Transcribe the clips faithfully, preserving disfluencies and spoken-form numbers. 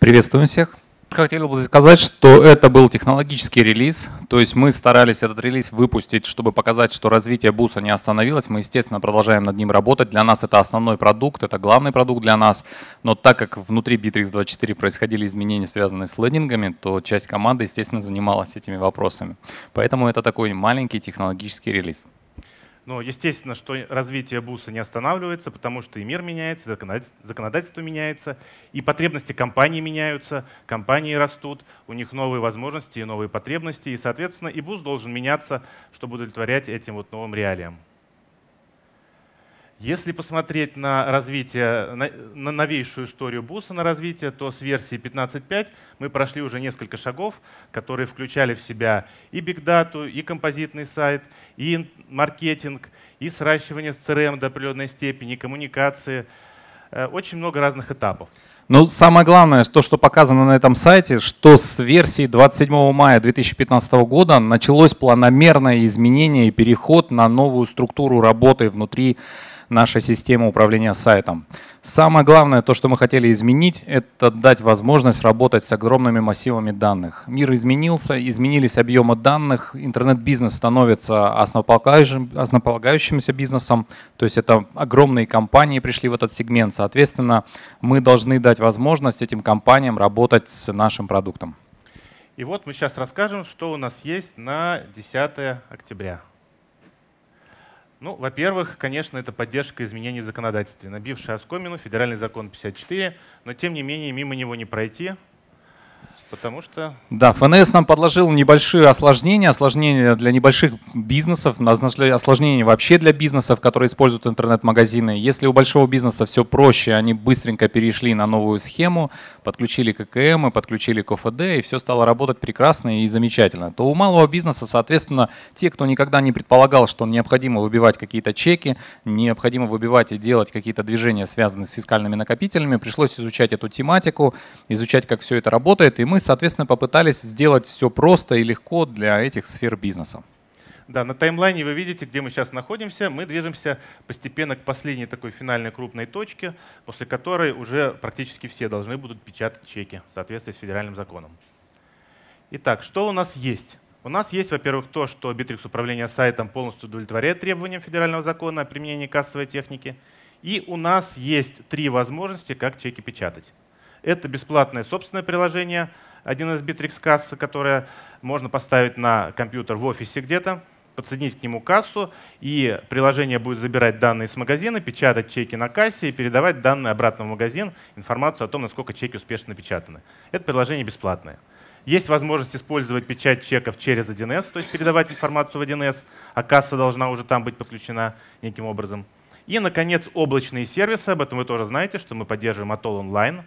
Приветствуем всех. Хотел бы сказать, что это был технологический релиз, то есть мы старались этот релиз выпустить, чтобы показать, что развитие буса не остановилось. Мы, естественно, продолжаем над ним работать. Для нас это основной продукт, это главный продукт для нас. Но так как внутри Bittrex двадцать четыре происходили изменения, связанные с лендингами, то часть команды, естественно, занималась этими вопросами. Поэтому это такой маленький технологический релиз. Но естественно, что развитие буса не останавливается, потому что и мир меняется, законодательство меняется, и потребности компаний меняются, компании растут, у них новые возможности и новые потребности, и, соответственно, и бус должен меняться, чтобы удовлетворять этим вот новым реалиям. Если посмотреть на развитие, на, на новейшую историю буса на развитие, то с версии пятнадцать точка пять мы прошли уже несколько шагов, которые включали в себя и бигдату, и композитный сайт, и маркетинг, и сращивание с си эр эм до определенной степени, и коммуникации. Очень много разных этапов. Ну, самое главное, то, что показано на этом сайте, что с версии двадцать седьмого мая две тысячи пятнадцатого года началось планомерное изменение и переход на новую структуру работы внутри нашей системы управления сайтом. Самое главное, то, что мы хотели изменить, это дать возможность работать с огромными массивами данных. Мир изменился, изменились объемы данных, интернет-бизнес становится основополагающим, основополагающимся бизнесом, то есть это огромные компании пришли в этот сегмент. Соответственно, мы должны дать возможность этим компаниям работать с нашим продуктом. И вот мы сейчас расскажем, что у нас есть на десятое октября. Ну, во-первых, конечно, это поддержка изменений в законодательстве, набившая оскомину федеральный закон пятьдесят четыре, но тем не менее мимо него не пройти, потому что… Да, эф эн эс нам подложил небольшие осложнения, осложнения для небольших бизнесов, осложнения вообще для бизнесов, которые используют интернет-магазины. Если у большого бизнеса все проще, они быстренько перешли на новую схему, подключили ка ка эм, подключили ка эф дэ, и все стало работать прекрасно и замечательно. То у малого бизнеса, соответственно, те, кто никогда не предполагал, что необходимо выбивать какие-то чеки, необходимо выбивать и делать какие-то движения, связанные с фискальными накопителями, пришлось изучать эту тематику, изучать, как все это работает, и мы, соответственно, попытались сделать все просто и легко для этих сфер бизнеса. Да, на таймлайне вы видите, где мы сейчас находимся. Мы движемся постепенно к последней такой финальной крупной точке, после которой уже практически все должны будут печатать чеки в соответствии с федеральным законом. Итак, что у нас есть? У нас есть, во-первых, то, что Bittrex управление сайтом полностью удовлетворяет требованиям федерального закона о применении кассовой техники. И у нас есть три возможности, как чеки печатать. Это бесплатное собственное приложение один эс Bittrex касса, которое можно поставить на компьютер в офисе где-то, подсоединить к нему кассу, и приложение будет забирать данные с магазина, печатать чеки на кассе и передавать данные обратно в магазин, информацию о том, насколько чеки успешно напечатаны. Это приложение бесплатное. Есть возможность использовать печать чеков через один эс, то есть передавать информацию в один эс, а касса должна уже там быть подключена неким образом. И, наконец, облачные сервисы. Об этом вы тоже знаете, что мы поддерживаем Atoll онлайн.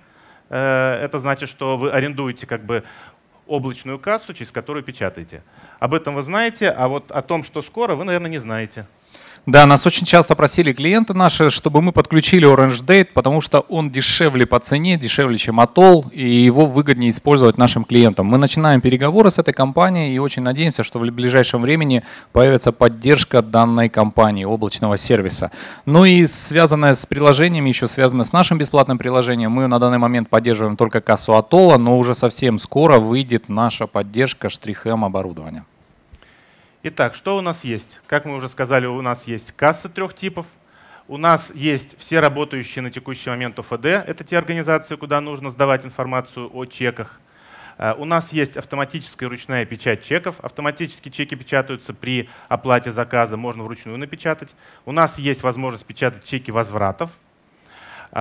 Это значит, что вы арендуете как бы облачную кассу, через которую печатаете. Об этом вы знаете, а вот о том, что скоро, вы, наверное, не знаете. Да, нас очень часто просили клиенты наши, чтобы мы подключили OrangeDate, потому что он дешевле по цене, дешевле, чем Atoll, и его выгоднее использовать нашим клиентам. Мы начинаем переговоры с этой компанией и очень надеемся, что в ближайшем времени появится поддержка данной компании, облачного сервиса. Ну и связанное с приложениями, еще связанное с нашим бесплатным приложением, мы на данный момент поддерживаем только кассу Atoll, но уже совсем скоро выйдет наша поддержка штрих-эм оборудования. Итак, что у нас есть? Как мы уже сказали, у нас есть кассы трех типов. У нас есть все работающие на текущий момент о эф дэ. Это те организации, куда нужно сдавать информацию о чеках. У нас есть автоматическая ручная печать чеков. Автоматически чеки печатаются при оплате заказа, можно вручную напечатать. У нас есть возможность печатать чеки возвратов. У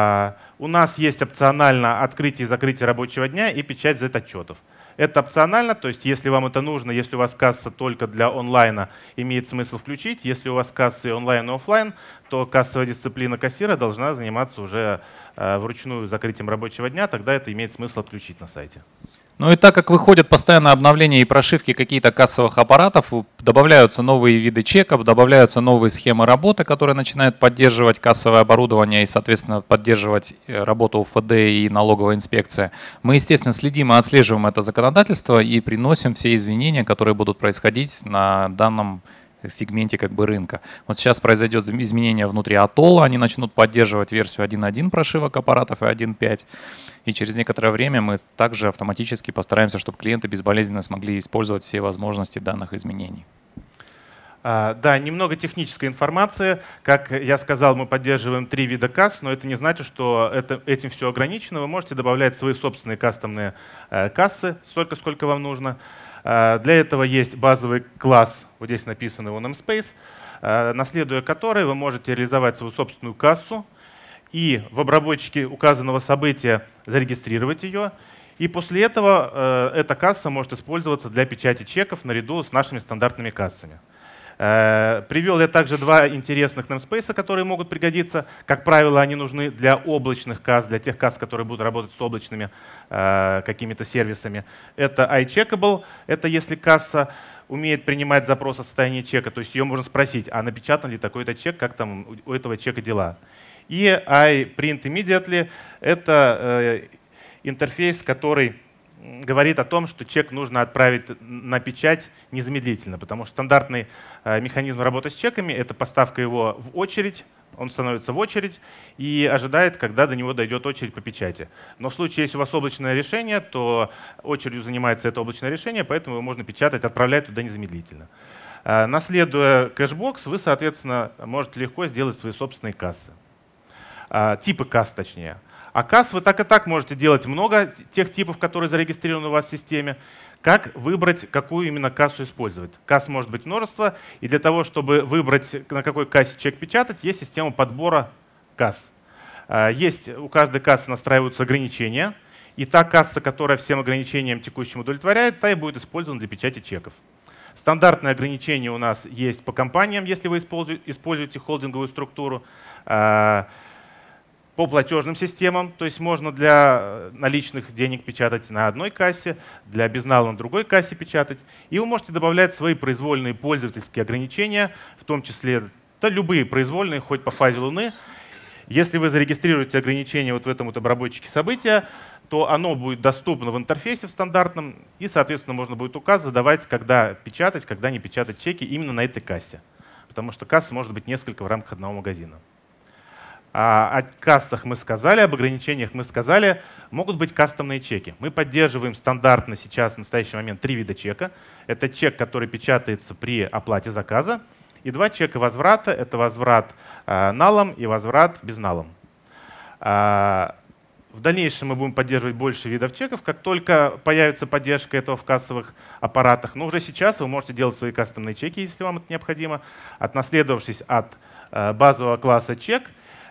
нас есть опционально открытие и закрытие рабочего дня и печать зет-отчетов. Это опционально, то есть если вам это нужно, если у вас касса только для онлайна, имеет смысл включить. Если у вас кассы онлайн и офлайн, то кассовая дисциплина кассира должна заниматься уже э, вручную закрытием рабочего дня, тогда это имеет смысл отключить на сайте. Ну и так как выходят постоянно обновления и прошивки каких-то кассовых аппаратов, добавляются новые виды чеков, добавляются новые схемы работы, которые начинают поддерживать кассовое оборудование и, соответственно, поддерживать работу о эф дэ и налоговая инспекция. Мы, естественно, следим и отслеживаем это законодательство и приносим все извинения, которые будут происходить на данном сегменте как бы рынка. Вот сейчас произойдет изменение внутри Atoll, они начнут поддерживать версию один точка один прошивок аппаратов и один точка пять. И через некоторое время мы также автоматически постараемся, чтобы клиенты безболезненно смогли использовать все возможности данных изменений. А, да, немного технической информации. Как я сказал, мы поддерживаем три вида касс, но это не значит, что это, этим все ограничено. Вы можете добавлять свои собственные кастомные э, кассы, столько, сколько вам нужно. А, для этого есть базовый класс, вот здесь написано его namespace, а, наследуя который вы можете реализовать свою собственную кассу и в обработчике указанного события зарегистрировать ее. И после этого э, эта касса может использоваться для печати чеков наряду с нашими стандартными кассами. Э, привел я также два интересных namespace, которые могут пригодиться. Как правило, они нужны для облачных касс, для тех касс, которые будут работать с облачными э, какими-то сервисами. Это iCheckable, это если касса умеет принимать запрос о состоянии чека, то есть ее можно спросить, а напечатан ли такой-то чек, как там у этого чека дела. И iPrint Immediately — это э, интерфейс, который говорит о том, что чек нужно отправить на печать незамедлительно, потому что стандартный э, механизм работы с чеками — это поставка его в очередь, он становится в очередь и ожидает, когда до него дойдет очередь по печати. Но в случае, если у вас облачное решение, то очередью занимается это облачное решение, поэтому его можно печатать, отправлять туда незамедлительно. Э, наследуя кэшбокс, вы, соответственно, можете легко сделать свои собственные кассы. Типы касс, точнее. А касс вы так и так можете делать много, тех типов, которые зарегистрированы у вас в системе. Как выбрать, какую именно кассу использовать? Касс может быть множество, и для того, чтобы выбрать, на какой кассе чек печатать, есть система подбора касс. Есть, у каждой кассы настраиваются ограничения, и та касса, которая всем ограничениям текущим удовлетворяет, та и будет использована для печати чеков. Стандартные ограничения у нас есть по компаниям, если вы используете холдинговую структуру. По платежным системам, то есть можно для наличных денег печатать на одной кассе, для безнала на другой кассе печатать. И вы можете добавлять свои произвольные пользовательские ограничения, в том числе да, любые произвольные, хоть по фазе Луны. Если вы зарегистрируете ограничение вот в этом вот обработчике события, то оно будет доступно в интерфейсе в стандартном, и, соответственно, можно будет указ задавать, когда печатать, когда не печатать чеки именно на этой кассе. Потому что касс может быть несколько в рамках одного магазина. О кассах мы сказали, об ограничениях мы сказали. Могут быть кастомные чеки. Мы поддерживаем стандартно сейчас в настоящий момент три вида чека. Это чек, который печатается при оплате заказа, и два чека возврата. Это возврат налом и возврат безналом. В дальнейшем мы будем поддерживать больше видов чеков, как только появится поддержка этого в кассовых аппаратах. Но уже сейчас вы можете делать свои кастомные чеки, если вам это необходимо, отнаследовавшись от базового класса чек,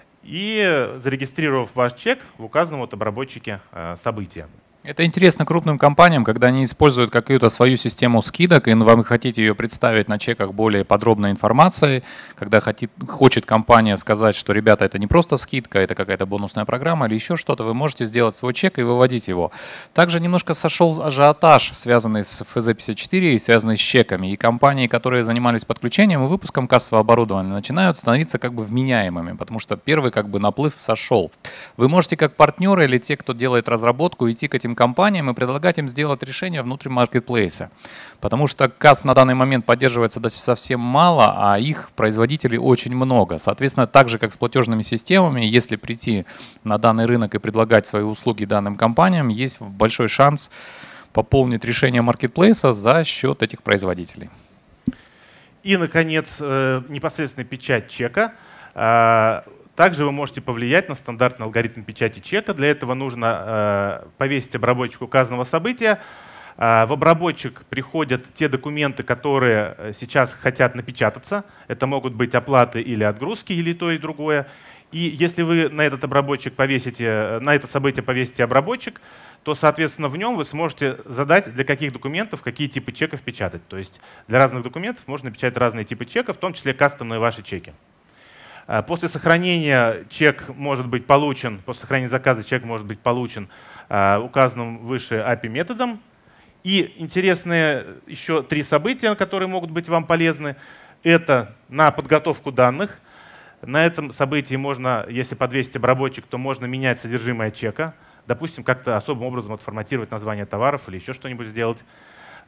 и зарегистрировав ваш чек в указанном вот обработчике э, события. Это интересно крупным компаниям, когда они используют какую-то свою систему скидок, и вы хотите ее представить на чеках более подробной информацией, когда хотит, хочет компания сказать, что, ребята, это не просто скидка, это какая-то бонусная программа или еще что-то, вы можете сделать свой чек и выводить его. Также немножко сошел ажиотаж, связанный с эф зэ пятьдесят четыре и связанный с чеками. И компании, которые занимались подключением и выпуском кассового оборудования, начинают становиться как бы вменяемыми, потому что первый как бы наплыв сошел. Вы можете как партнеры или те, кто делает разработку, идти к этим компаниям и предлагать им сделать решение внутри маркетплейса. Потому что касс на данный момент поддерживается совсем мало, а их производителей очень много. Соответственно, так же, как с платежными системами, если прийти на данный рынок и предлагать свои услуги данным компаниям, есть большой шанс пополнить решение маркетплейса за счет этих производителей. И, наконец, непосредственно печать чека. Также вы можете повлиять на стандартный алгоритм печати чека. Для этого нужно э, повесить обработчик указанного события. Э, в обработчик приходят те документы, которые сейчас хотят напечататься. Это могут быть оплаты или отгрузки, или то и другое. И если вы на этот обработчик повесите, на это событие повесите обработчик, то, соответственно, в нем вы сможете задать, для каких документов какие типы чеков печатать. То есть для разных документов можно печатать разные типы чеков, в том числе кастомные ваши чеки. После сохранения чек может быть получен, после сохранения заказа чек может быть получен uh, указанным выше эй пи ай методом. И интересные еще три события, которые могут быть вам полезны. Это на подготовку данных. На этом событии можно, если подвесить обработчик, то можно менять содержимое чека. Допустим, как-то особым образом отформатировать название товаров или еще что-нибудь сделать.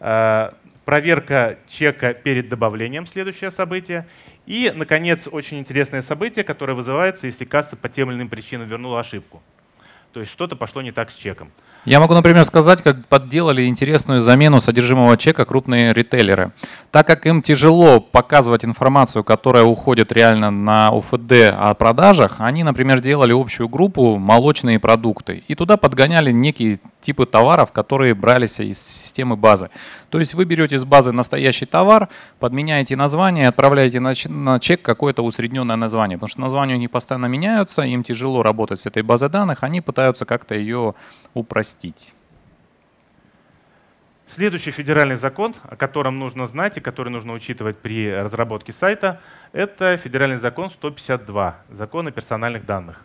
Проверка чека перед добавлением — следующее событие. И, наконец, очень интересное событие, которое вызывается, если касса по тем или иным причинам вернула ошибку. То есть что-то пошло не так с чеком. Я могу, например, сказать, как подделали интересную замену содержимого чека крупные ритейлеры. Так как им тяжело показывать информацию, которая уходит реально на о эф дэ о продажах, они, например, делали общую группу молочные продукты и туда подгоняли некие типы товаров, которые брались из системы базы. То есть вы берете из базы настоящий товар, подменяете название и отправляете на чек какое-то усредненное название. Потому что названия у них постоянно меняются, им тяжело работать с этой базой данных, они пытаются как-то ее упростить. Следующий федеральный закон, о котором нужно знать и который нужно учитывать при разработке сайта, это федеральный закон сто пятьдесят два, закон о персональных данных.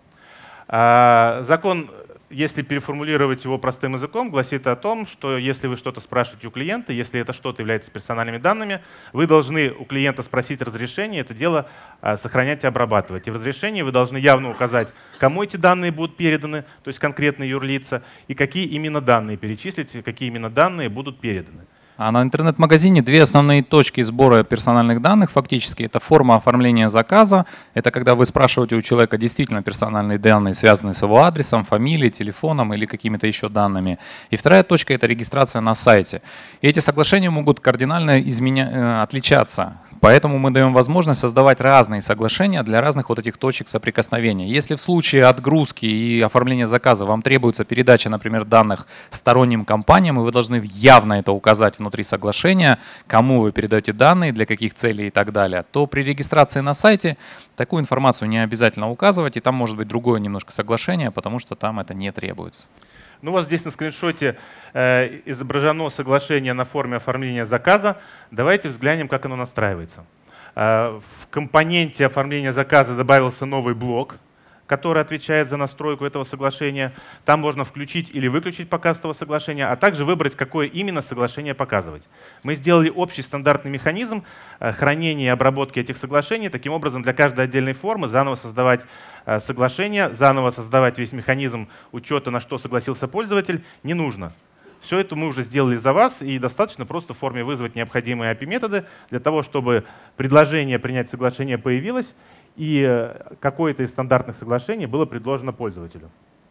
Закон, если переформулировать его простым языком, гласит о том, что если вы что-то спрашиваете у клиента, если это что-то является персональными данными, вы должны у клиента спросить разрешение это дело сохранять и обрабатывать. И в разрешении вы должны явно указать, кому эти данные будут переданы, то есть конкретные юрлица, и какие именно данные перечислить, какие именно данные будут переданы. А на интернет-магазине две основные точки сбора персональных данных фактически. Это форма оформления заказа. Это когда вы спрашиваете у человека действительно персональные данные, связанные с его адресом, фамилией, телефоном или какими-то еще данными. И вторая точка — это регистрация на сайте. И эти соглашения могут кардинально изменя... отличаться. Поэтому мы даем возможность создавать разные соглашения для разных вот этих точек соприкосновения. Если в случае отгрузки и оформления заказа вам требуется передача, например, данных сторонним компаниям, и вы должны явно это указать внутри соглашения, кому вы передаете данные, для каких целей и так далее, то при регистрации на сайте такую информацию не обязательно указывать, и там может быть другое немножко соглашение, потому что там это не требуется. Ну, у вас здесь на скриншоте э, изображено соглашение на форме оформления заказа. Давайте взглянем, как оно настраивается. Э, в компоненте оформления заказа добавился новый блок, который отвечает за настройку этого соглашения. Там можно включить или выключить показ этого соглашения, а также выбрать, какое именно соглашение показывать. Мы сделали общий стандартный механизм хранения и обработки этих соглашений. Таким образом, для каждой отдельной формы заново создавать соглашение, заново создавать весь механизм учета, на что согласился пользователь, не нужно. Все это мы уже сделали за вас, и достаточно просто в форме вызвать необходимые эй пи ай-методы для того, чтобы предложение принять соглашение появилось, и какое-то из стандартных соглашений было предложено пользователю.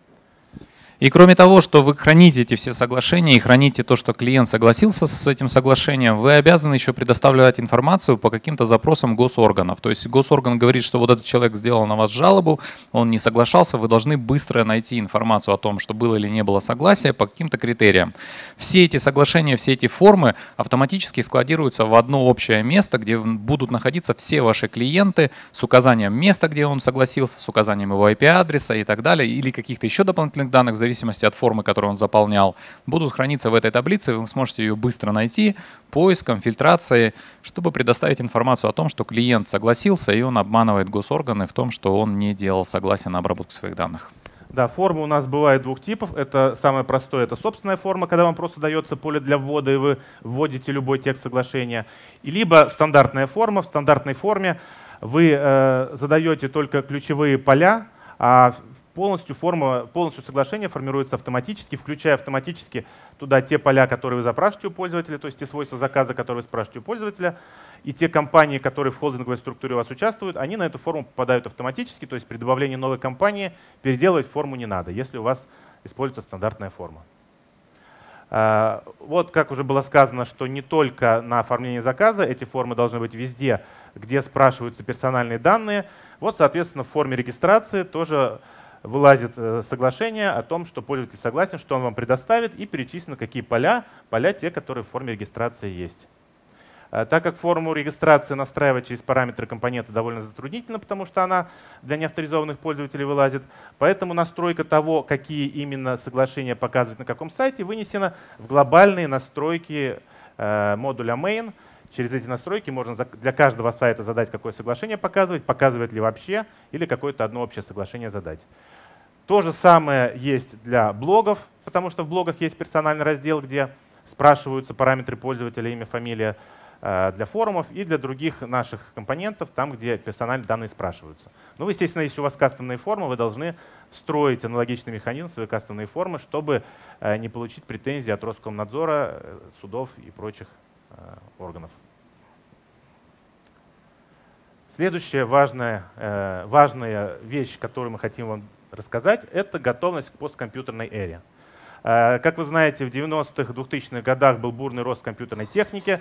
И кроме того, что вы храните эти все соглашения и храните то, что клиент согласился с этим соглашением, вы обязаны еще предоставлять информацию по каким-то запросам госорганов. То есть госорган говорит, что вот этот человек сделал на вас жалобу, он не соглашался, вы должны быстро найти информацию о том, что было или не было согласия по каким-то критериям. Все эти соглашения, все эти формы автоматически складируются в одно общее место, где будут находиться все ваши клиенты с указанием места, где он согласился, с указанием его ай пи ай-адреса и так далее, или каких-то еще дополнительных данных, в зависимости от формы, которую он заполнял, будут храниться в этой таблице. Вы сможете ее быстро найти поиском, фильтрацией, чтобы предоставить информацию о том, что клиент согласился, и он обманывает госорганы в том, что он не делал согласия на обработку своих данных. Да, формы у нас бывают двух типов. Это самое простое, это собственная форма, когда вам просто дается поле для ввода, и вы вводите любой текст соглашения. И либо стандартная форма. В стандартной форме вы э, задаете только ключевые поля, а полностью форма, полностью соглашение формируется автоматически, включая автоматически туда те поля, которые вы запрашиваете у пользователя, то есть те свойства заказа, которые вы спрашиваете у пользователя, и те компании, которые в холдинговой структуре у вас участвуют, они на эту форму попадают автоматически, то есть при добавлении новой компании переделывать форму не надо, если у вас используется стандартная форма. Вот как уже было сказано, что не только на оформлении заказа, эти формы должны быть везде, где спрашиваются персональные данные. Вот, соответственно, в форме регистрации тоже вылазит соглашение о том, что пользователь согласен, что он вам предоставит, и перечислено, какие поля, поля те, которые в форме регистрации есть. Так как форму регистрации настраивать через параметры компонента довольно затруднительно, потому что она для неавторизованных пользователей вылазит, поэтому настройка того, какие именно соглашения показывать на каком сайте, вынесена в глобальные настройки модуля main. Через эти настройки можно для каждого сайта задать, какое соглашение показывать, показывает ли вообще, или какое-то одно общее соглашение задать. То же самое есть для блогов, потому что в блогах есть персональный раздел, где спрашиваются параметры пользователя, имя, фамилия. для форумов и для других наших компонентов, там, где персональные данные спрашиваются. Ну, естественно, если у вас кастомные формы, вы должны встроить аналогичный механизм в свои кастомные формы, чтобы не получить претензии от Роскомнадзора, судов и прочих органов. Следующая важная, важная вещь, которую мы хотим вам рассказать, это готовность к посткомпьютерной эре. Как вы знаете, в девяностых, двухтысячных годах был бурный рост компьютерной техники.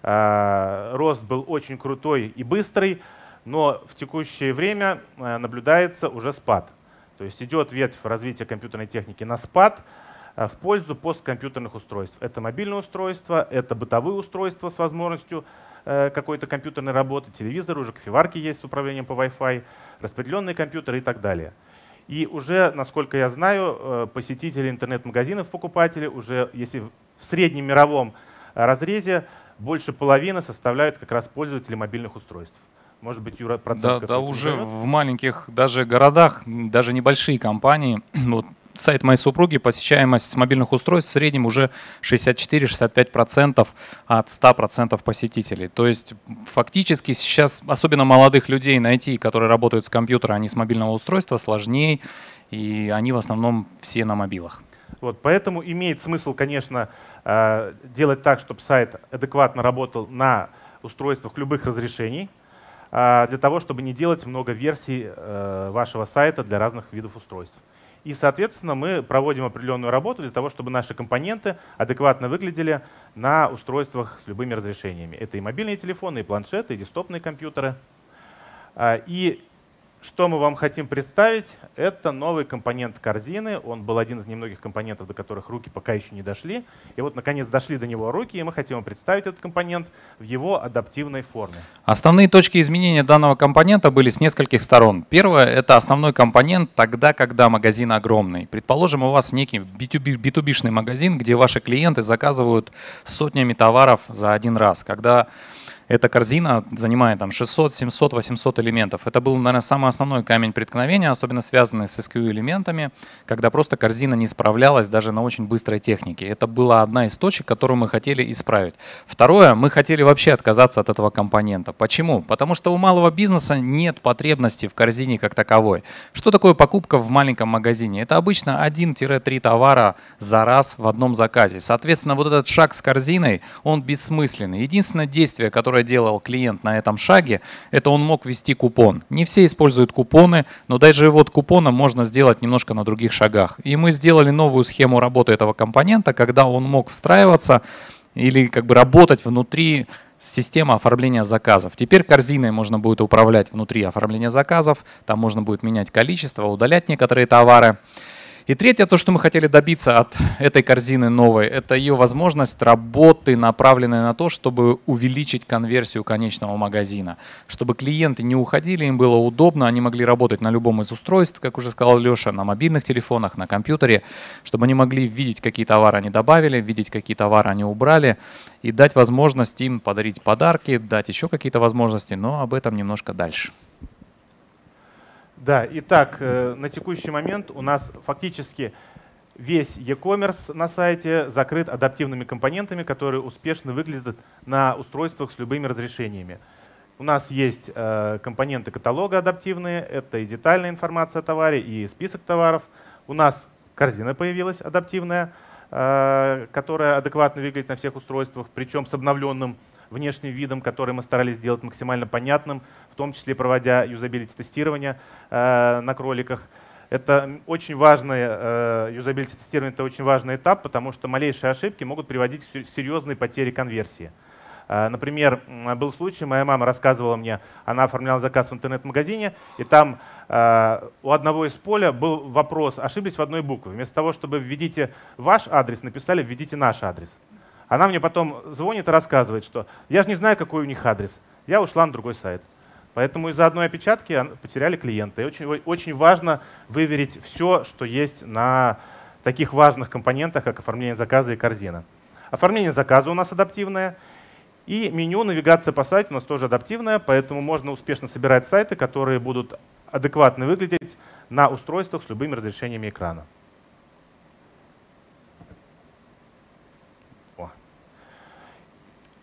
Рост был очень крутой и быстрый, но в текущее время наблюдается уже спад. То есть идет ветвь развития компьютерной техники на спад в пользу посткомпьютерных устройств. Это мобильные устройства, это бытовые устройства с возможностью какой-то компьютерной работы, телевизоры, уже кофеварки есть с управлением по Wi-Fi, распределенные компьютеры и так далее. И уже, насколько я знаю, посетители интернет-магазинов, покупатели, уже если в среднем мировом разрезе больше половины составляют как раз пользователи мобильных устройств. Может быть, Юра, процент Да, да, уже назовет? В маленьких даже городах, даже небольшие компании, вот сайт моей супруги, посещаемость с мобильных устройств в среднем уже шестьдесят четыре — шестьдесят пять процентов от ста процентов посетителей. То есть фактически сейчас, особенно молодых людей найти, которые работают с компьютера, а не с мобильного устройства, сложнее, и они в основном все на мобилах. Вот, поэтому имеет смысл, конечно, делать так, чтобы сайт адекватно работал на устройствах любых разрешений, для того, чтобы не делать много версий вашего сайта для разных видов устройств. И, соответственно, мы проводим определенную работу для того, чтобы наши компоненты адекватно выглядели на устройствах с любыми разрешениями. Это и мобильные телефоны, и планшеты, и десктопные компьютеры. И что мы вам хотим представить, это новый компонент корзины. Он был один из немногих компонентов, до которых руки пока еще не дошли. И вот, наконец, дошли до него руки, и мы хотим вам представить этот компонент в его адаптивной форме. Основные точки изменения данного компонента были с нескольких сторон. Первое — это основной компонент тогда, когда магазин огромный. Предположим, у вас некий би ту би-шный магазин, где ваши клиенты заказывают сотнями товаров за один раз. Когда эта корзина занимает там шестьсот, семьсот, восемьсот элементов. Это был, наверное, самый основной камень преткновения, особенно связанный с эс кью элементами, когда просто корзина не справлялась даже на очень быстрой технике. Это была одна из точек, которую мы хотели исправить. Второе, мы хотели вообще отказаться от этого компонента. Почему? Потому что у малого бизнеса нет потребности в корзине как таковой. Что такое покупка в маленьком магазине? Это обычно один-три товара за раз в одном заказе. Соответственно, вот этот шаг с корзиной, он бессмысленный. Единственное действие, которое делал клиент на этом шаге, это он мог ввести купон. Не все используют купоны, но даже вот купоном можно сделать немножко на других шагах. И мы сделали новую схему работы этого компонента, когда он мог встраиваться или как бы работать внутри системы оформления заказов. Теперь корзиной можно будет управлять внутри оформления заказов, там можно будет менять количество, удалять некоторые товары. И третье, то, что мы хотели добиться от этой корзины новой, это ее возможность работы, направленной на то, чтобы увеличить конверсию конечного магазина. Чтобы клиенты не уходили, им было удобно, они могли работать на любом из устройств, как уже сказал Леша, на мобильных телефонах, на компьютере, чтобы они могли видеть, какие товары они добавили, видеть, какие товары они убрали, и дать возможность им подарить подарки, дать еще какие-то возможности, но об этом немножко дальше. Да, итак, на текущий момент у нас фактически весь e-commerce на сайте закрыт адаптивными компонентами, которые успешно выглядят на устройствах с любыми разрешениями. У нас есть компоненты каталога адаптивные, это и детальная информация о товаре, и список товаров. У нас корзина появилась адаптивная, которая адекватно выглядит на всех устройствах, причем с обновленным внешним видом, который мы старались сделать максимально понятным, в том числе проводя юзабилити-тестирование э, на кроликах. Это очень важное, юзабилити-тестирование — это очень важный этап, потому что малейшие ошибки могут приводить к серьезной потере конверсии. Э, например, был случай, моя мама рассказывала мне, она оформляла заказ в интернет-магазине, и там э, у одного из поля был вопрос, ошиблись в одной букве. Вместо того, чтобы «введите ваш адрес», написали «введите наш адрес». Она мне потом звонит и рассказывает, что я же не знаю, какой у них адрес. Я ушла на другой сайт. Поэтому из-за одной опечатки потеряли клиента. И очень, очень важно выверить все, что есть на таких важных компонентах, как оформление заказа и корзина. Оформление заказа у нас адаптивное. И меню, навигация по сайту у нас тоже адаптивная, поэтому можно успешно собирать сайты, которые будут адекватно выглядеть на устройствах с любыми разрешениями экрана.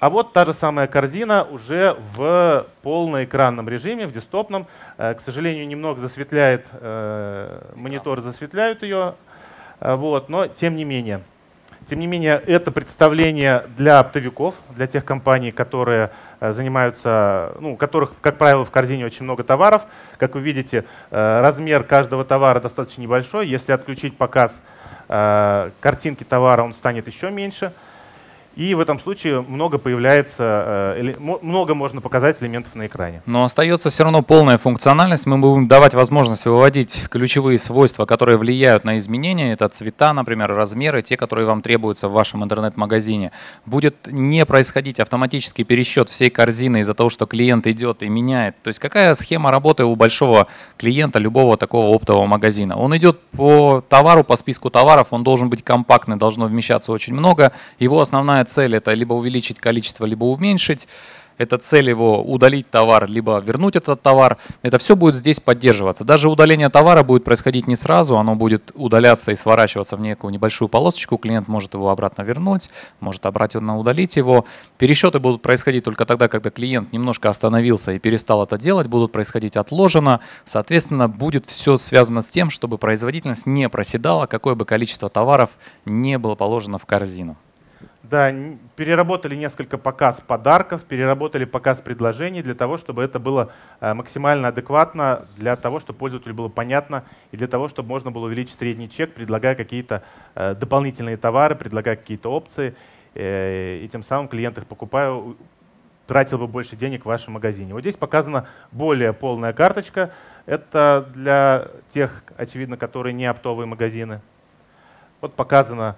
А вот та же самая корзина уже в полноэкранном режиме, в десктопном. К сожалению, немного засветляет, мониторы засветляют ее, вот, но тем не менее. Тем не менее, это представление для оптовиков, для тех компаний, которые занимаются, ну, у которых, как правило, в корзине очень много товаров. Как вы видите, размер каждого товара достаточно небольшой. Если отключить показ картинки товара, он станет еще меньше. И в этом случае много появляется, много можно показать элементов на экране. Но остается все равно полная функциональность. Мы будем давать возможность выводить ключевые свойства, которые влияют на изменения. Это цвета, например, размеры, те, которые вам требуются в вашем интернет-магазине. Будет не происходить автоматический пересчет всей корзины из-за того, что клиент идет и меняет. То есть какая схема работы у большого клиента любого такого оптового магазина? Он идет по товару, по списку товаров, он должен быть компактный, должно вмещаться очень много. Его основная цель — это либо увеличить количество, либо уменьшить. Это цель его удалить товар, либо вернуть этот товар. Это все будет здесь поддерживаться. Даже удаление товара будет происходить не сразу, оно будет удаляться и сворачиваться в некую небольшую полосочку. Клиент может его обратно вернуть, может обратно удалить его. Пересчеты будут происходить только тогда, когда клиент немножко остановился и перестал это делать, будут происходить отложено. Соответственно, будет все связано с тем, чтобы производительность не проседала, какое бы количество товаров не было положено в корзину. Да, переработали несколько показ подарков, переработали показ предложений для того, чтобы это было максимально адекватно, для того, чтобы пользователю было понятно и для того, чтобы можно было увеличить средний чек, предлагая какие-то дополнительные товары, предлагая какие-то опции, и тем самым клиент их покупая, тратил бы больше денег в вашем магазине. Вот здесь показана более полная карточка. Это для тех, очевидно, которые не оптовые магазины. Вот показано,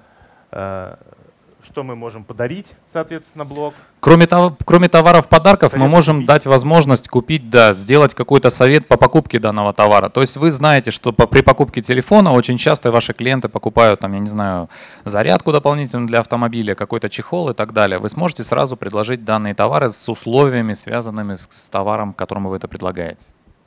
что мы можем подарить, соответственно, блок. Кроме, того, кроме товаров подарков, совет мы можем купить. дать возможность купить, да, сделать какой-то совет по покупке данного товара. То есть вы знаете, что по, при покупке телефона очень часто ваши клиенты покупают, там, я не знаю, зарядку дополнительную для автомобиля, какой-то чехол и так далее. Вы сможете сразу предложить данные товары с условиями, связанными с, с товаром, которому вы это предлагаете.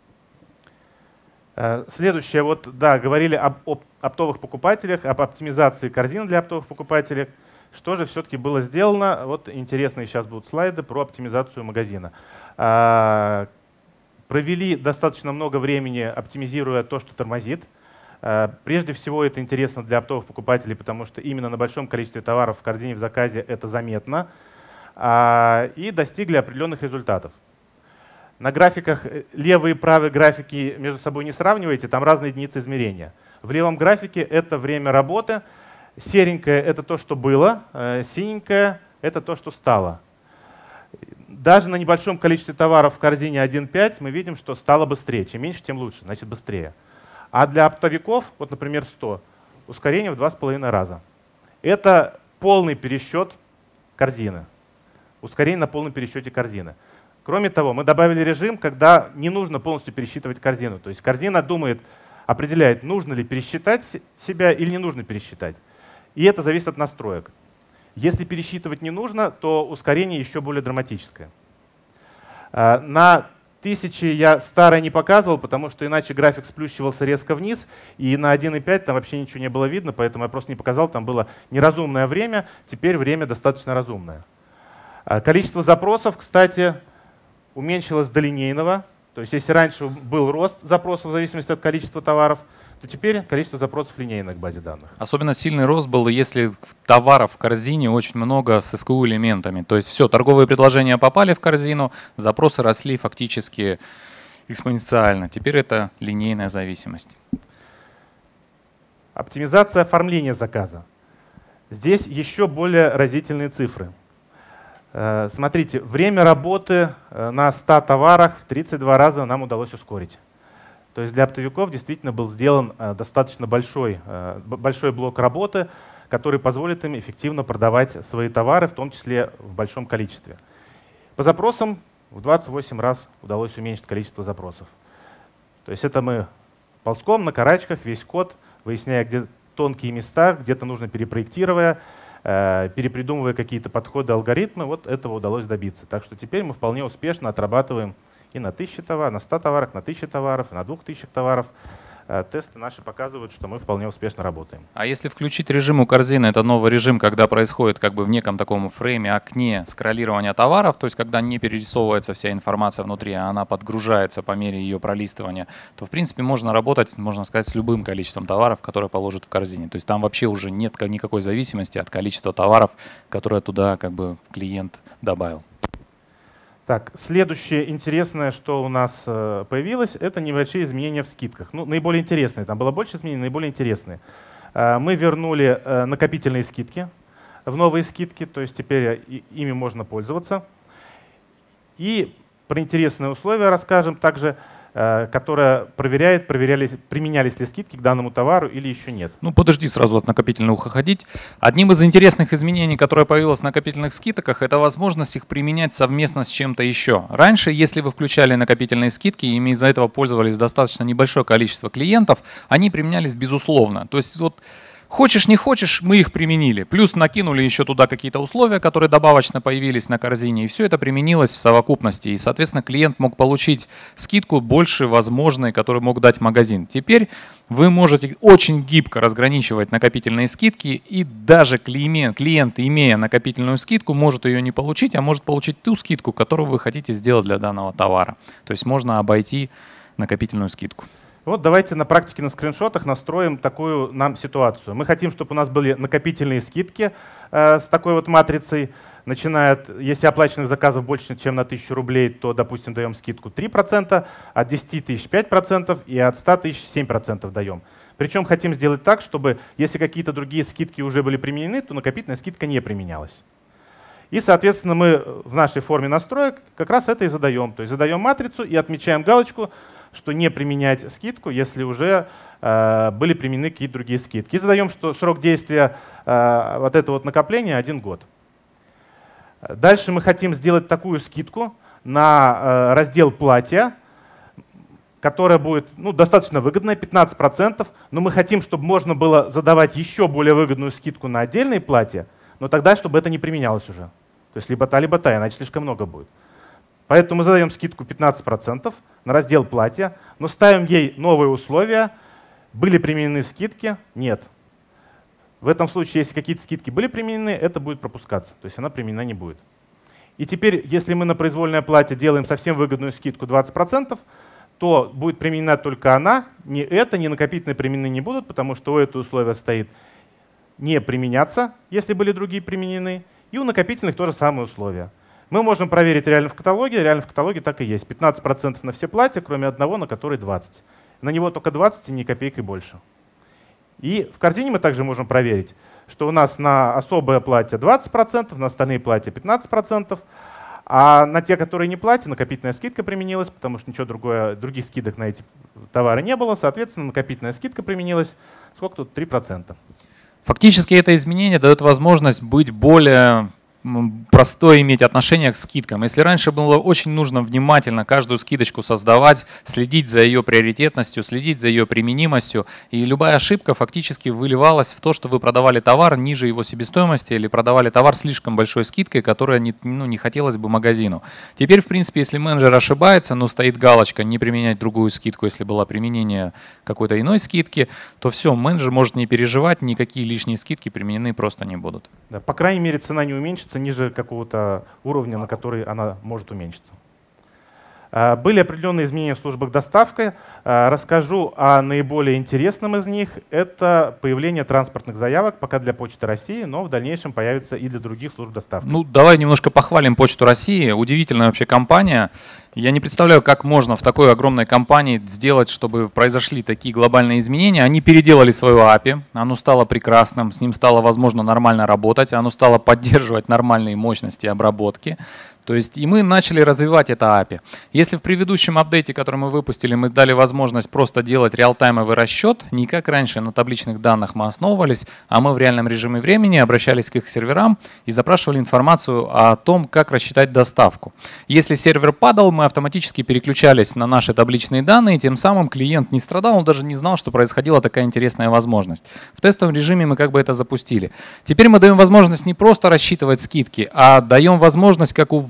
Следующее, вот, да, говорили об, об оптовых покупателях, об оптимизации корзин для оптовых покупателей. Что же все-таки было сделано? Вот интересные сейчас будут слайды про оптимизацию магазина. А, провели достаточно много времени, оптимизируя то, что тормозит. А, прежде всего, это интересно для оптовых покупателей, потому что именно на большом количестве товаров в корзине в заказе это заметно. А, и достигли определенных результатов. На графиках левые и правые графики между собой не сравнивайте, там разные единицы измерения. В левом графике это время работы. Серенькое — это то, что было, синенькое — это то, что стало. Даже на небольшом количестве товаров в корзине один пять мы видим, что стало быстрее. Чем меньше, тем лучше, значит быстрее. А для оптовиков, вот, например, сто, ускорение в два с половиной раза. Это полный пересчет корзины. Ускорение на полном пересчете корзины. Кроме того, мы добавили режим, когда не нужно полностью пересчитывать корзину. То есть корзина думает, определяет, нужно ли пересчитать себя или не нужно пересчитать. И это зависит от настроек. Если пересчитывать не нужно, то ускорение еще более драматическое. На тысячи я старое не показывал, потому что иначе график сплющивался резко вниз, и на один и пять там вообще ничего не было видно, поэтому я просто не показал, там было неразумное время, теперь время достаточно разумное. Количество запросов, кстати, уменьшилось до линейного. То есть если раньше был рост запросов в зависимости от количества товаров, то теперь количество запросов линейно к базе данных. Особенно сильный рост был, если товаров в корзине очень много с эс ку у-элементами. То есть все, торговые предложения попали в корзину, запросы росли фактически экспоненциально. Теперь это линейная зависимость. Оптимизация оформления заказа. Здесь еще более разительные цифры. Смотрите, время работы на ста товарах в тридцать два раза нам удалось ускорить. То есть для оптовиков действительно был сделан достаточно большой, большой блок работы, который позволит им эффективно продавать свои товары, в том числе в большом количестве. По запросам в двадцать восемь раз удалось уменьшить количество запросов. То есть это мы ползком на карачках весь код, выясняя, где тонкие места, где-то нужно перепроектировать, перепридумывая какие-то подходы, алгоритмы, вот этого удалось добиться. Так что теперь мы вполне успешно отрабатываем и на тысяче товаров, на ста товарах, на тысяче товаров, и на двух тысячах товаров тесты наши показывают, что мы вполне успешно работаем. А если включить режим у корзины, это новый режим, когда происходит как бы в неком таком фрейме, окне скроллирования товаров, то есть когда не перерисовывается вся информация внутри, а она подгружается по мере ее пролистывания, то в принципе можно работать, можно сказать, с любым количеством товаров, которые положат в корзине. То есть там вообще уже нет никакой зависимости от количества товаров, которые туда как бы клиент добавил. Так, следующее интересное, что у нас э, появилось, это небольшие изменения в скидках. Ну, наиболее интересные, там было больше изменений, наиболее интересные. Э, мы вернули э, накопительные скидки в новые скидки, то есть теперь и, ими можно пользоваться. И про интересные условия расскажем также, э, которая проверяет, проверялись, применялись ли скидки к данному товару или еще нет. Ну подожди сразу от накопительных уходить. Одним из интересных изменений, которое появилось в накопительных скидках, это возможность их применять совместно с чем-то еще. Раньше, если вы включали накопительные скидки, и ими из-за этого пользовались достаточно небольшое количество клиентов, они применялись безусловно. То есть вот хочешь не хочешь, мы их применили. Плюс накинули еще туда какие-то условия, которые добавочно появились на корзине. И все это применилось в совокупности. И, соответственно, клиент мог получить скидку больше возможной, которую мог дать магазин. Теперь вы можете очень гибко разграничивать накопительные скидки. И даже клиент, клиент, имея накопительную скидку, может ее не получить, а может получить ту скидку, которую вы хотите сделать для данного товара. То есть можно обойти накопительную скидку. Вот давайте на практике на скриншотах настроим такую нам ситуацию. Мы хотим, чтобы у нас были накопительные скидки э, с такой вот матрицей. Начиная от, если оплаченных заказов больше, чем на тысячу рублей, то, допустим, даем скидку три процента, от десяти тысяч пять процентов и от ста тысяч семь процентов даем. Причем хотим сделать так, чтобы если какие-то другие скидки уже были применены, то накопительная скидка не применялась. И, соответственно, мы в нашей форме настроек как раз это и задаем. То есть задаем матрицу и отмечаем галочку, что не применять скидку, если уже э, были применены какие-то другие скидки. И задаем, что срок действия э, вот этого вот накопления один год. Дальше мы хотим сделать такую скидку на э, раздел платья, которая будет ну, достаточно выгодная, пятнадцать процентов, но мы хотим, чтобы можно было задавать еще более выгодную скидку на отдельные платья, но тогда, чтобы это не применялось уже. То есть либо та, либо та, иначе слишком много будет. Поэтому мы задаем скидку пятнадцать процентов на раздел платья, но ставим ей новые условия. Были применены скидки? Нет. В этом случае, если какие-то скидки были применены, это будет пропускаться, то есть она применена не будет. И теперь, если мы на произвольное платье делаем совсем выгодную скидку двадцать процентов, то будет применена только она, ни это, ни накопительные применены не будут, потому что у этого условия стоит не применяться, если были другие применены, и у накопительных тоже самые условия. Мы можем проверить реально в каталоге, реально в каталоге так и есть. пятнадцать процентов на все платья, кроме одного, на который двадцать процентов. На него только двадцать и ни копейкой больше. И в корзине мы также можем проверить, что у нас на особое платье двадцать процентов, на остальные платья пятнадцать процентов, а на те, которые не платья, накопительная скидка применилась, потому что ничего другое, других скидок на эти товары не было. Соответственно, накопительная скидка применилась. Сколько тут? три процента. Фактически это изменение дает возможность быть более простое иметь отношение к скидкам. Если раньше было очень нужно внимательно каждую скидочку создавать, следить за ее приоритетностью, следить за ее применимостью, и любая ошибка фактически выливалась в то, что вы продавали товар ниже его себестоимости или продавали товар слишком большой скидкой, которая не, ну, не хотелось бы магазину. Теперь, в принципе, если менеджер ошибается, но стоит галочка «не применять другую скидку», если было применение какой-то иной скидки, то все, менеджер может не переживать, никакие лишние скидки применены просто не будут. Да, по крайней мере, цена не уменьшится ниже какого-то уровня, на который она может уменьшиться. Были определенные изменения в службах доставки. Расскажу о наиболее интересном из них. Это появление транспортных заявок пока для Почты России, но в дальнейшем появится и для других служб доставки. Ну, давай немножко похвалим Почту России. Удивительная вообще компания. Я не представляю, как можно в такой огромной компании сделать, чтобы произошли такие глобальные изменения. Они переделали свою эй пи ай, оно стало прекрасным, с ним стало возможно нормально работать, оно стало поддерживать нормальные мощности обработки. То есть и мы начали развивать это эй пи ай. Если в предыдущем апдейте, который мы выпустили, мы дали возможность просто делать реалтаймовый расчет, не как раньше на табличных данных мы основывались, а мы в реальном режиме времени обращались к их серверам и запрашивали информацию о том, как рассчитать доставку. Если сервер падал, мы автоматически переключались на наши табличные данные, тем самым клиент не страдал, он даже не знал, что происходила такая интересная возможность. В тестовом режиме мы как бы это запустили. Теперь мы даем возможность не просто рассчитывать скидки, а даем возможность, как у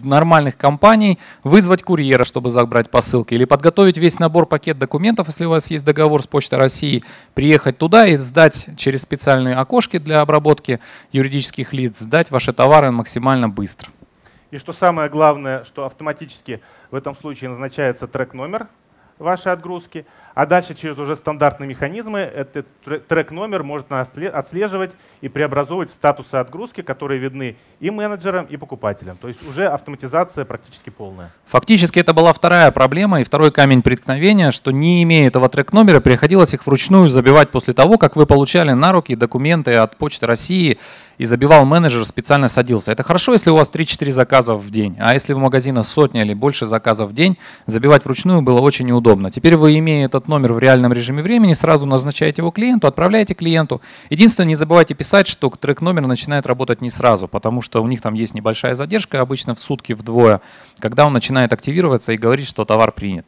нормальных компаний вызвать курьера, чтобы забрать посылки, или подготовить весь набор пакет документов, если у вас есть договор с Почтой России, приехать туда и сдать через специальные окошки для обработки юридических лиц, сдать ваши товары максимально быстро. И что самое главное, что автоматически в этом случае назначается трек-номер вашей отгрузки, а дальше через уже стандартные механизмы этот трек-номер можно отслеживать и преобразовывать в статусы отгрузки, которые видны и менеджерам, и покупателям. То есть уже автоматизация практически полная. Фактически это была вторая проблема и второй камень преткновения, что не имея этого трек-номера, приходилось их вручную забивать после того, как вы получали на руки документы от Почты России, и забивал менеджер, специально садился. Это хорошо, если у вас три-четыре заказа в день, а если в магазине сотня или больше заказов в день, забивать вручную было очень неудобно. Теперь вы, имея этот номер в реальном режиме времени, сразу назначаете его клиенту, отправляете клиенту. Единственное, не забывайте писать, что трек-номер начинает работать не сразу, потому что у них там есть небольшая задержка, обычно в сутки вдвое, когда он начинает активироваться и говорить, что товар принят.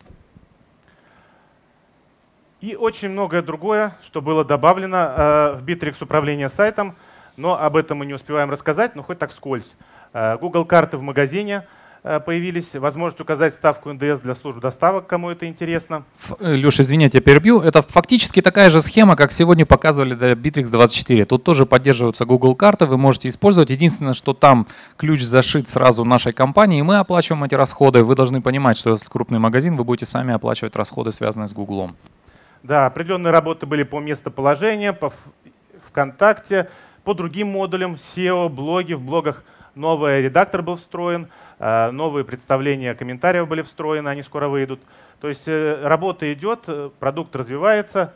И очень многое другое, что было добавлено э, в Bittrex управление сайтом, но об этом мы не успеваем рассказать, но хоть так вскользь. Э, Google карты в магазине э, появились, возможность указать ставку эн дэ эс для служб доставок, кому это интересно. Леша, извините, я перебью. Это фактически такая же схема, как сегодня показывали для Bittrex двадцать четыре. Тут тоже поддерживаются Google карты, вы можете использовать. Единственное, что там ключ зашит сразу нашей компании, и мы оплачиваем эти расходы. Вы должны понимать, что если крупный магазин, вы будете сами оплачивать расходы, связанные с Google. Да, определенные работы были по местоположению, по ВКонтакте, по другим модулям, сео, блоги. В блогах новый редактор был встроен, новые представления комментариев были встроены, они скоро выйдут. То есть работа идет, продукт развивается.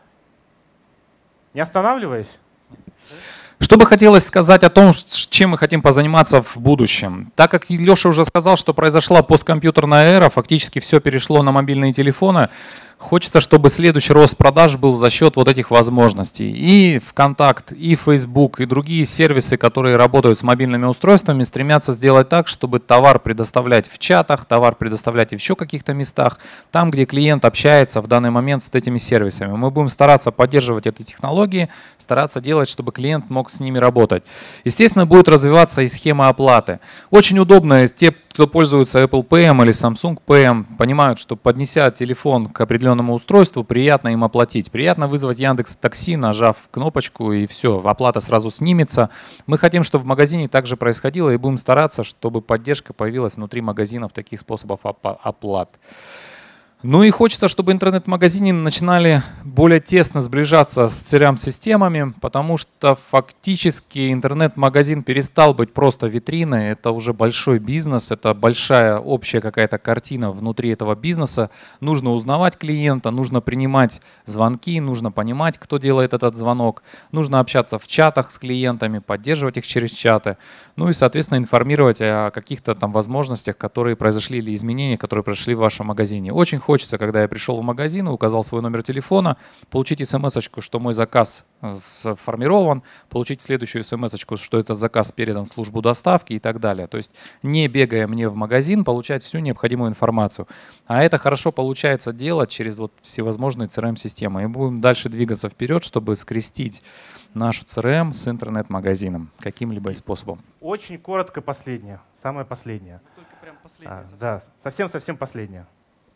Не останавливаясь. Что бы хотелось сказать о том, чем мы хотим позаниматься в будущем. Так как Леша уже сказал, что произошла посткомпьютерная эра, фактически все перешло на мобильные телефоны, хочется, чтобы следующий рост продаж был за счет вот этих возможностей. И ВКонтакт, и Facebook, и другие сервисы, которые работают с мобильными устройствами, стремятся сделать так, чтобы товар предоставлять в чатах, товар предоставлять и в еще каких-то местах, там, где клиент общается в данный момент с этими сервисами. Мы будем стараться поддерживать эти технологии, стараться делать, чтобы клиент мог с ними работать. Естественно, будет развиваться и схема оплаты. Очень удобно, те, кто пользуется Apple Pay или Samsung Pay, понимают, что поднеся телефон к определенному устройству, приятно им оплатить. Приятно вызвать Яндекс.Такси, нажав кнопочку, и все, оплата сразу снимется. Мы хотим, чтобы в магазине также происходило, и будем стараться, чтобы поддержка появилась внутри магазинов таких способов оплат. Ну и хочется, чтобы интернет-магазины начинали более тесно сближаться с си ар эм-системами, потому что фактически интернет-магазин перестал быть просто витриной, это уже большой бизнес, это большая общая какая-то картина внутри этого бизнеса. Нужно узнавать клиента, нужно принимать звонки, нужно понимать, кто делает этот звонок, нужно общаться в чатах с клиентами, поддерживать их через чаты, ну и, соответственно, информировать о каких-то там возможностях, которые произошли, или изменения, которые произошли в вашем магазине. Очень хочется, когда я пришел в магазин, указал свой номер телефона, получить смс-очку, что мой заказ сформирован, получить следующую смс-очку, что этот заказ передан в службу доставки и так далее. То есть не бегая мне в магазин, получать всю необходимую информацию. А это хорошо получается делать через вот всевозможные си ар эм-системы. И будем дальше двигаться вперед, чтобы скрестить нашу си ар эм с интернет-магазином каким-либо способом. Очень коротко последнее, самое последнее. Только прям последнее. А, совсем. да, совсем-совсем последнее.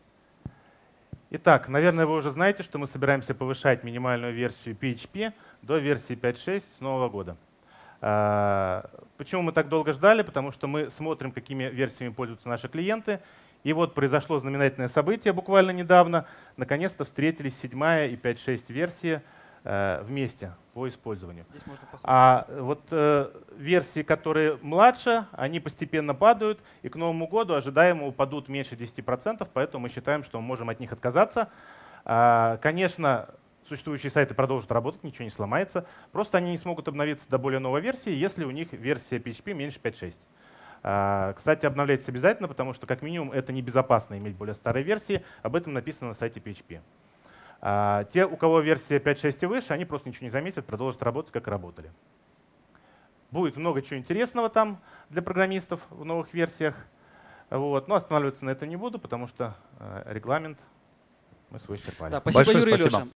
Итак, наверное, вы уже знаете, что мы собираемся повышать минимальную версию пи эйч пи до версии пять точка шесть с нового года. А, почему мы так долго ждали? Потому что мы смотрим, какими версиями пользуются наши клиенты. И вот произошло знаменательное событие буквально недавно. Наконец-то встретились седьмая и пять точка шесть версии э, вместе по использованию. Здесь можно похлопать. А вот э, версии, которые младше, они постепенно падают, и к Новому году ожидаемо упадут меньше десяти процентов, поэтому мы считаем, что мы можем от них отказаться. А, конечно, существующие сайты продолжат работать, ничего не сломается, просто они не смогут обновиться до более новой версии, если у них версия пи эйч пи меньше пять точка шесть. А, кстати, обновляйтесь обязательно, потому что как минимум это небезопасно иметь более старые версии, об этом написано на сайте пи эйч пи. А, те, у кого версия пять точка шесть и выше, они просто ничего не заметят, продолжат работать, как и работали. Будет много чего интересного там для программистов в новых версиях. Вот. Но останавливаться на этом не буду, потому что э, регламент мы свой исчерпали. Да, спасибо, Большое Юрий и спасибо. Леша.